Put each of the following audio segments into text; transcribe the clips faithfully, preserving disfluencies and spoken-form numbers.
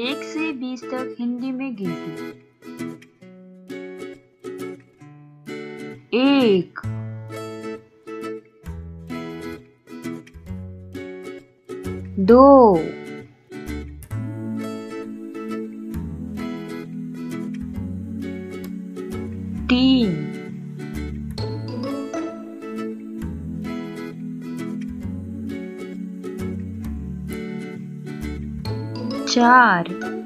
एक से बीस तक हिंदी में गिनती। एक, दो, तीन, चार,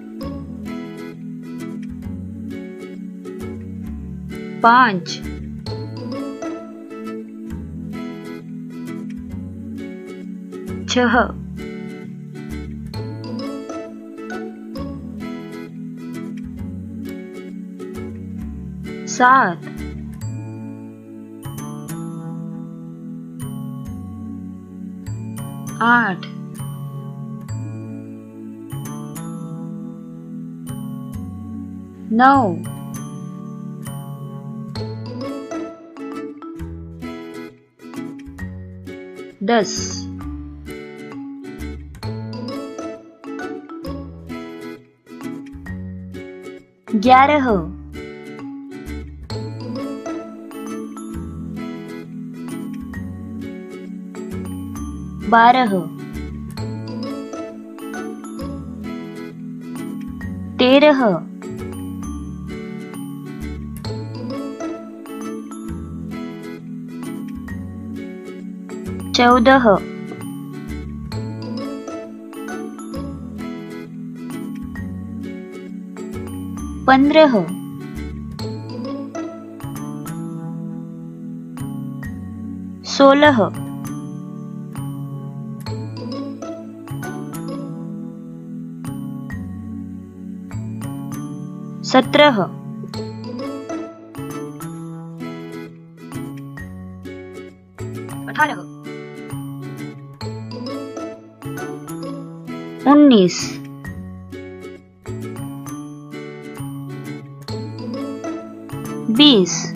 पाँच, छह, सात, आठ, नौ, दस, ग्यारह, बारह, तेरह, चौदह, पंद्रह, सोलह, सत्रह, अठारह, उन्नीस, बीस,